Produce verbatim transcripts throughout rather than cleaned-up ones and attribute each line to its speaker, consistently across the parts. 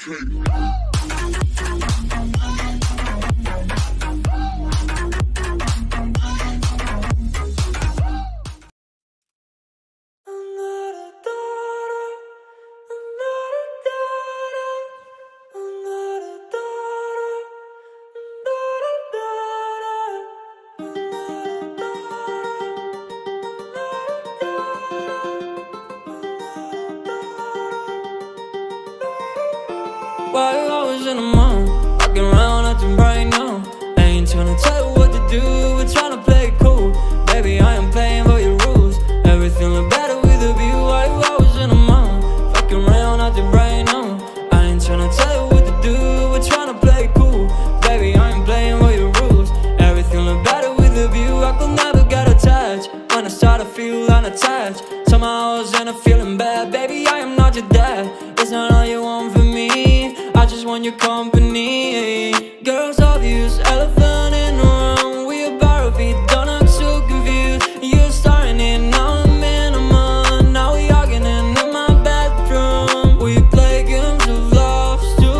Speaker 1: Why you always in the mood? Walking around acting right now. I ain't tryna tell you what to do, we're tryna play it cool. Baby, I am playing by your rules. Everything look better with a view. Why you always in the mood? Fucking around acting right now. I ain't tryna tell you what to do, we're tryna play it cool. Baby, I am playing by your rules. Everything look better with a view. I could never get attached. When I start to feel unattached, somehow I was in a feeling bad. Baby, I am not your dad. It's not all you want from me, I just want your company. Girls obvious, elephant in the room. We about to be done, I'm so confused. You're starting it, now I'm in a month. Now we arguing in my bedroom. We play games of love to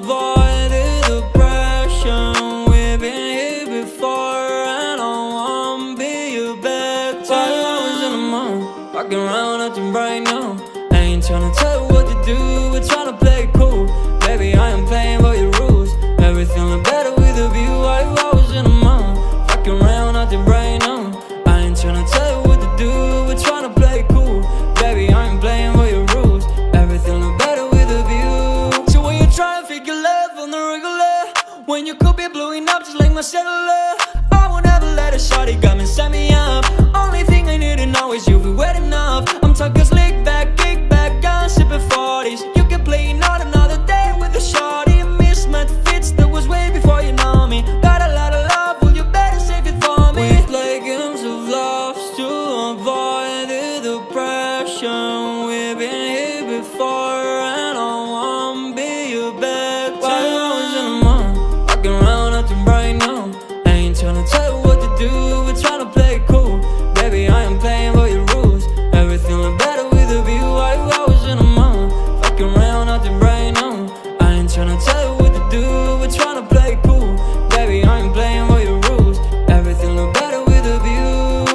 Speaker 1: avoid the depression. We've been here before and I won't be your bed. Why you always in the mood? Walking around acting right now. I ain't tryna tell you what to do, we're tryna play it cool. Baby, I am playing by your rules. Everything look better with a view. Why you always in the mood? Fucking around acting right now. I ain't tryna tell you what to do, we're tryna play it cool. Baby, I am playing by your rules. Everything look better with a view. So when you try to figure love on the regular, when you could be blowing up just like my cellular, I won't ever let a shawty come and set me up. Only thing I need to know is you be wet enough. I'm talking slick back, kick back, gun sipping forties. You can play not another day with a shawty. Mismatch fits, that was way before you know me. Got a lot of love, well you better save it for me. We play games of love to avoid the depression. We've been here before and I won't be your bed. Why you always in the mood? Walking around acting right now. I ain't tryna tell you what to do, we're tryna play it cool. Baby, I am playing by your rules. Everything look better with a view. Why you always in the mood? Fucking around acting right now. I ain't tryna tell you what to do, we're tryna play it cool. Baby, I ain't playing by your rules. Everything look better with a view.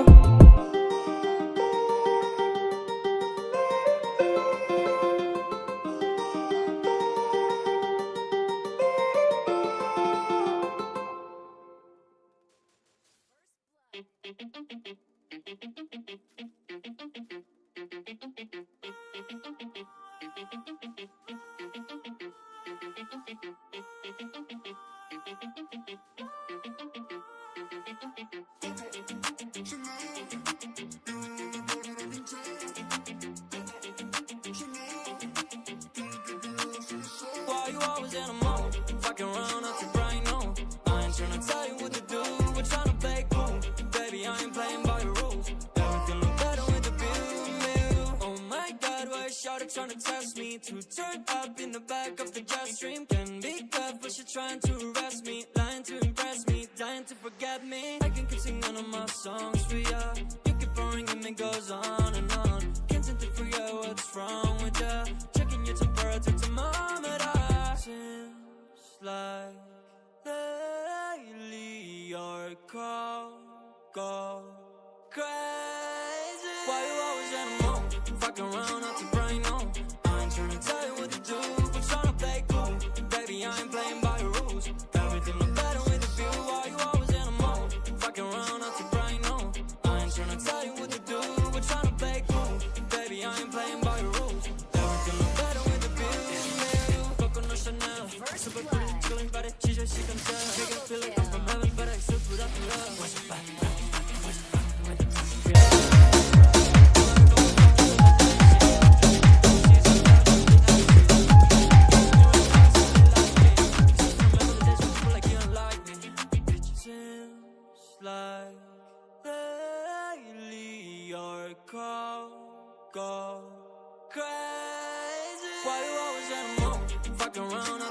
Speaker 1: Why you always in a mood? Fucking around acting right now. I ain't tryna tell you what to do, we're tryna play cool. Baby, I ain't playing by your rules. Everything look better with the view. Oh my god, why is shawty tryna test me? To turn up in the back of the jet stream. Can be tough, but she trying to arrest me. Lying to impress me, dying to forget me. I can keep singing all my songs for ya. You keep boring and it goes on and on. Can't seem to figure out what's wrong with ya. Checking your temperature thermometer. Seems like lately your call go crazy. Why you always in the mood? Fucking around acting right now. I ain't tryna tell you what to do, but tryna play cool. Baby, I ain't playing by your rules. Everything look better with a view. Why you always in the mood? Fucking around acting right now. I ain't tryna tell you what to do, but tryna play cool. Baby, I ain't playing by your rules. Everything look better with a view. Coconut Chanel, super pretty, chilling body. She said she can tell. Make it feel like I'm from heaven, but I still put up the love. What's your back? Like lately your call go crazy. Why you always in the mood? Fucking around